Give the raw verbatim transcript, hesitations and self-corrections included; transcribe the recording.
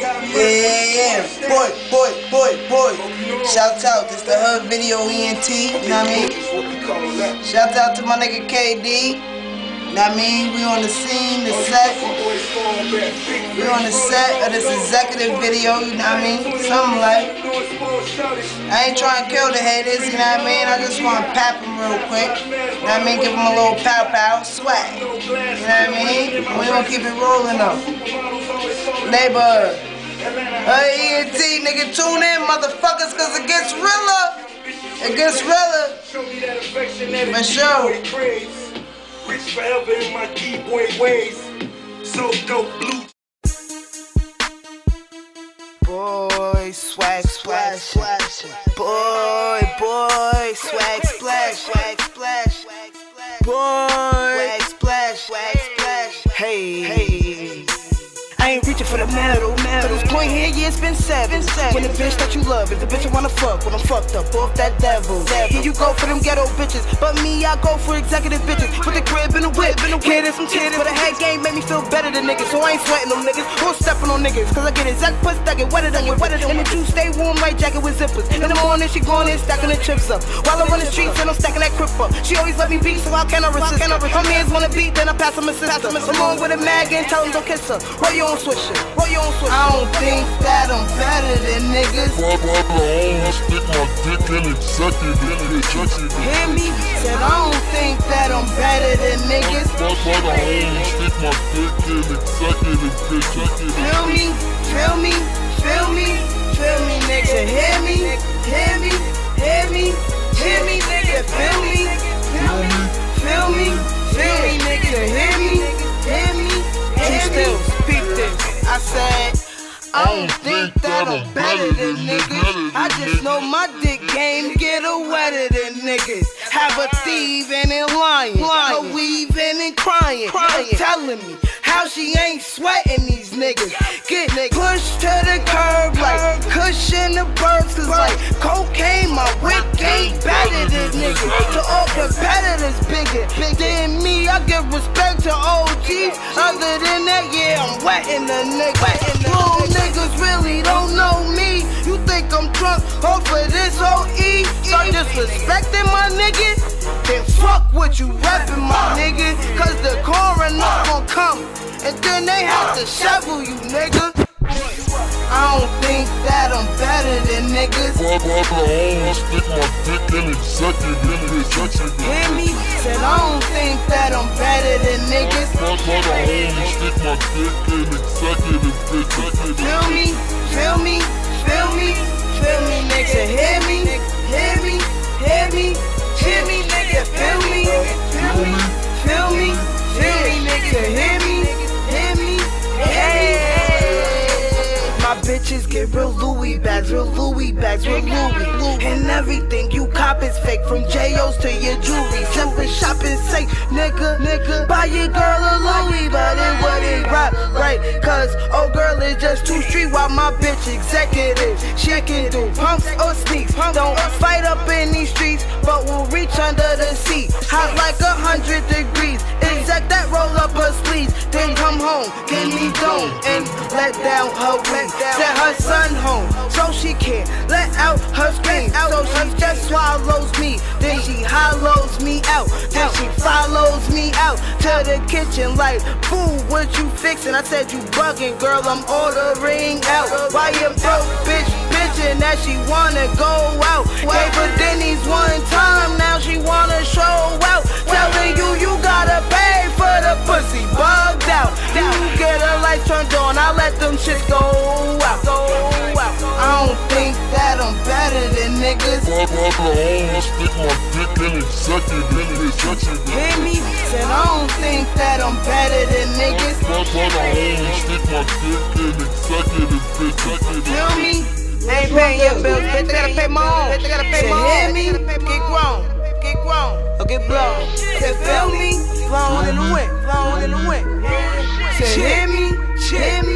Yeah, yeah, boy, boy, boy, boy. Shout out, this the Hood Video E N T, you know what I mean? Shout out to my nigga K D, you know what I mean? We on the scene, the set. We on the set of this executive video, you know what I mean? Something like. I ain't trying to kill the haters, you know what I mean? I just want to pap them real quick. You know what I mean? Give them a little pow pow, swag. You know what I mean? We gonna keep it rolling though. Neighborhood. Hey, E N T, nigga, tune in, motherfuckers, cause it gets realer. It gets realer. For sure. Rich forever in my keyboard ways. So dope blue. Boy, swag, swag, splash. Boy, boy, swag, splash, swag, splash. Boy, swag, splash, swag, splash. Hey, hey. I ain't reaching for the medal, medal. Cause this point here, yeah, it's been seven. When the bitch that you love is the bitch I wanna fuck, when I'm fucked up off that devil. Here you go for them ghetto bitches, but me, I go for executive bitches. With the crib and the whip, kid and some titties. But the head game made me feel better than niggas, so I ain't sweating them niggas. Or stepping on niggas, cause I get exact pussy that get wetter than you, wetter than. And the juice stay warm like jacket with zippers. In the morning, she going in, stacking the chips up. While I run the streets, and I'm stacking that crip up. She always let me beat, so how can I resist her? Her mans wanna beat, then I pass them a sister. I'm on with a mag and tell them don't kiss her. Roll your own swisher. Roll your own swisher. I don't think that I'm better than niggas. Pop up the home, stick my dick in it, suck it, in it, suck it. Hear me? Said I don't think that I'm better than niggas. Pop up the home, stick my dick in it, suck it, and suck it. Feel me? Feel me? Feel me? Feel me, nigga. Hear me? Hear me? Hear me? Hear me, nigga. Feel me? Feel me? Feel me? Feel me, nigga. Hear me? Hear me? Hear me? Speak this. I said, I don't think that I'm better than niggas. I just know my dick game get her wetter than niggas. Have a thieving and lying, a weaving and crying, telling me how she ain't sweating these niggas. Get pushed to the curb like cushion the birds. Cause like cocaine, my whip ain't better than niggas. To all competitors bigger than me, I give respect to O Gs. Other than that, yeah, I'm wetting the nigga. Little niggas really don't know me. You think I'm drunk off of this O E? Start disrespecting my nigga? Then fuck what you reppin', my nigga. Cause the coroner gon' come, and then they have to shovel you, nigga. I don't think that I'm better than niggas. Pop up the home, stick my dick in it, suck it, in it, suck it. Hear me? Said I don't think that I'm better than niggas. Pop up the home, stick my dick in it, suck it, and suck it. Feel me? Feel me? Feel me? Feel me, nigga. Hear me? Hear me? Hear me? Hear me, nigga. Feel me? Feel me? Feel me? Feel me, nigga. Hear me? Hear me? Hey. My bitches get real Louis bags, real Louis bags, real Louis. And everything you cop is fake, from J O's to your jewelry. Simple shopping safe, nigga, nigga. Buy your girl a Louis, but it wouldn't rock right. Cause old girl is just too street, while my bitch executive. She can do pumps or sneaks. Don't fight up in these streets, but we'll reach under the seat. Hot like a hundred degrees. Exec that roll up her sleeves, then come home, give me dome, and let down her wings. Send her son home, so she can't let out her screams. So she just swallows me, then she hollows me out. Then she follows me out to the kitchen like, boo, what you fixin'? I said you bugging, girl, I'm ordering out. Why you broke, bitch, bitchin' that she wanna go out? Gave her Denny's one time, now she wanna show out. Telling you you gotta pay for the pussy, bugged out. You get her lights turned on, I let them shits go out, go out. I don't think that I'm better than niggas. Pop up the home, stick my dick in it, suck it, in it, suck it. Hear me? Said I don't think that I'm better than niggas. Pop up the home, stick my dick in it, suck it, and suck it. Feel me? Ain't paying your bills, bitch, I gotta pay my own. Bitch, I gotta pay my own. Hear me? Get grown, get grown, or get blown. Say feel me? Flown in the wind, flown in the wind. Say hear me? Hear me?